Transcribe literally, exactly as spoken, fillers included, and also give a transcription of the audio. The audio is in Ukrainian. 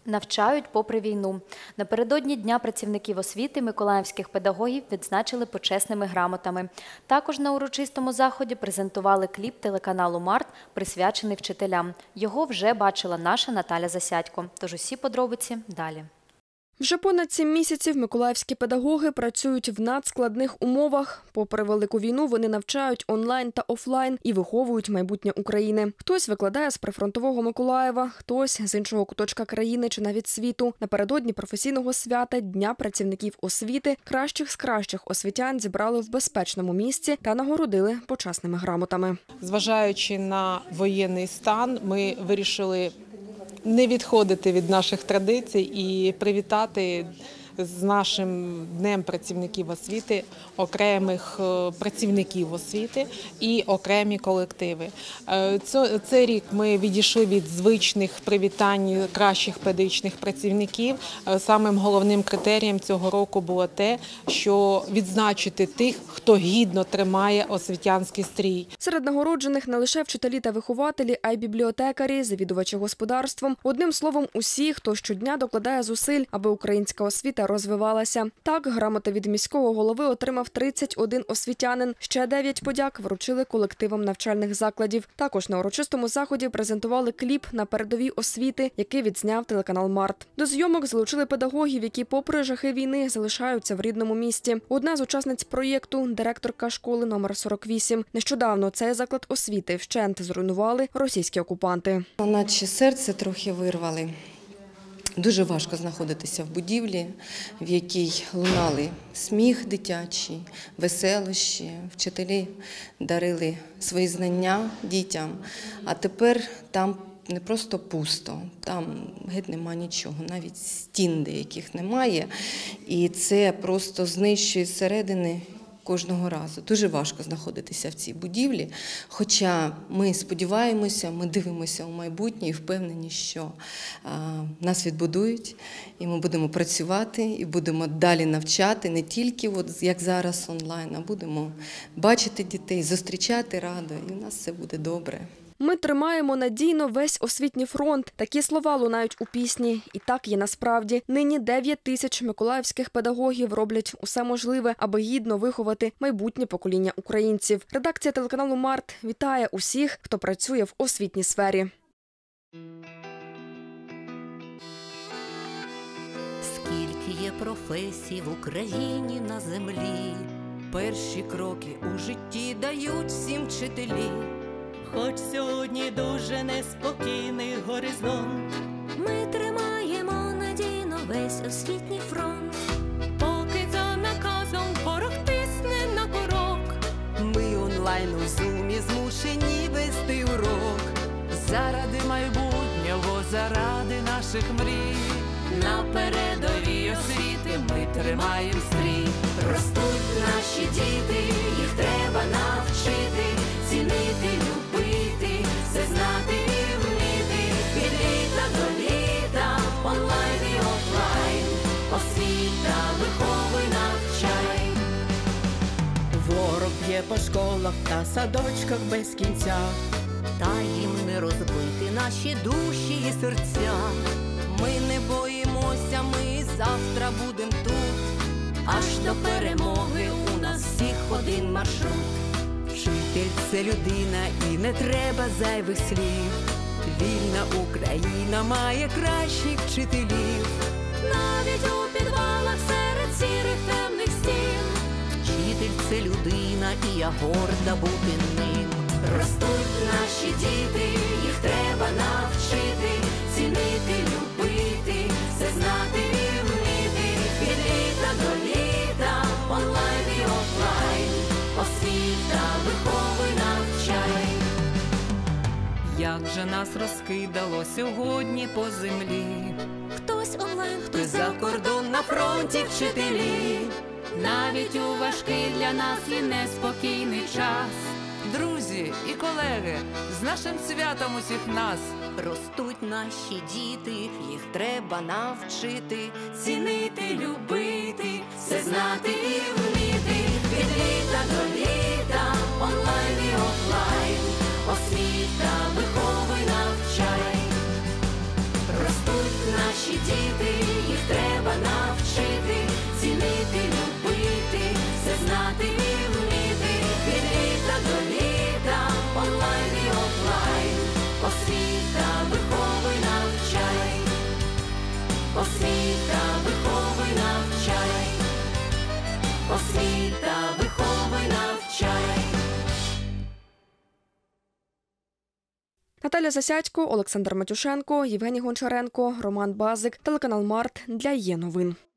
Навчають попри війну. Напередодні Дня працівників освіти миколаївських педагогів відзначили почесними грамотами. Також на урочистому заході презентували кліп телеканалу «Март», присвячений вчителям. Його вже бачила наша Наталя Засядько. Тож усі подробиці далі. Вже понад сім місяців миколаївські педагоги працюють в надскладних умовах. Попри велику війну, вони навчають онлайн та офлайн і виховують майбутнє України. Хтось викладає з прифронтового Миколаєва, хтось з іншого куточка країни чи навіть світу. Напередодні професійного свята Дня працівників освіти кращих з кращих освітян зібрали в безпечному місці та нагородили почесними грамотами. Зважаючи на воєнний стан, ми вирішили не відходити від наших традицій і привітати з нашим Днем працівників освіти окремих працівників освіти і окремі колективи. Цей рік ми відійшли від звичних привітань кращих педагогічних працівників. Самим головним критерієм цього року було те, що відзначити тих, хто гідно тримає освітянський стрій. Серед нагороджених не лише вчителі та вихователі, а й бібліотекарі, завідувачі господарством. Одним словом, усі, хто щодня докладає зусиль, аби українська освіта розвивалася. Так, грамоти від міського голови отримав тридцять один освітянин. Ще дев'ять подяк вручили колективам навчальних закладів. Також на урочистому заході презентували кліп «На передовій освіти», який відзняв телеканал «Март». До зйомок залучили педагогів, які попри жахи війни залишаються в рідному місті. Одна з учасниць проєкту – директорка школи номер сорок вісім. Нещодавно цей заклад освіти вщент зруйнували російські окупанти. Наче серце трохи вирвали. Дуже важко знаходитися в будівлі, в якій лунали сміх дитячий, веселощі, вчителі дарили свої знання дітям, а тепер там не просто пусто, там геть нема нічого, навіть стін деяких немає, і це просто знищує зсередини кожного разу. Дуже важко знаходитися в цій будівлі, хоча ми сподіваємося, ми дивимося у майбутнє і впевнені, що а, нас відбудують, і ми будемо працювати, і будемо далі навчати, не тільки от, як зараз онлайн, а будемо бачити дітей, зустрічати радо, і у нас все буде добре. Ми тримаємо надійно весь освітній фронт. Такі слова лунають у пісні. І так є насправді. Нині дев'ять тисяч миколаївських педагогів роблять усе можливе, аби гідно виховати майбутнє покоління українців. Редакція телеканалу «Март» вітає усіх, хто працює в освітній сфері. Скільки є професій в Україні на землі, перші кроки у житті дають всім вчителі. Хоч сьогодні дуже неспокійний горизонт, ми тримаємо надійно весь освітній фронт. Поки за наказом ворог тисне на курок, Ми онлайн у зумі змушені вести урок. Заради майбутнього, заради наших мрій, На передовій освіти ми тримаємо стрій. Ростуть наші діти, їх треба навчити, цінити, любити, все знати і вміти. Від літа до літа, онлайн і офлайн, освіта виховуй, навчай. ворог б'є по школах та садочках без кінця, Та їм не розбити наші душі і серця. Ми не боїмося, ми завтра будем тут, аж до перемоги у нас всіх один маршрут. Вчитель – це людина і не треба зайвих слів. Вільна Україна має кращих вчителів. Навіть у підвалах серед сірих темних стін Вчитель – це людина і я горда бути ним. ростуть наші діти, їх треба навчити, цінити, любити, все знати і вміти. Від літа до літа, онлайн і офлайн, освіта виховуй, навчай. як же нас розкидало сьогодні по землі. Хтось онлайн, Хтось за кордон, на фронті вчителі. Навіть у важкий для нас і неспокійний час. Друзі і колеги, з нашим святом усіх нас! Ростуть наші діти, їх треба навчити, цінити, любити, все знати і вміти. Від літа до літа, онлайн і офлайн, освіта виховуй, навчай. Ростуть наші Освіта, виховуй, навчай. Освіта, виховуй, навчай. Наталя Засядько, Олександр Матюшенко, Євгеній Гончаренко, Роман Базик, телеканал Март для Є новин.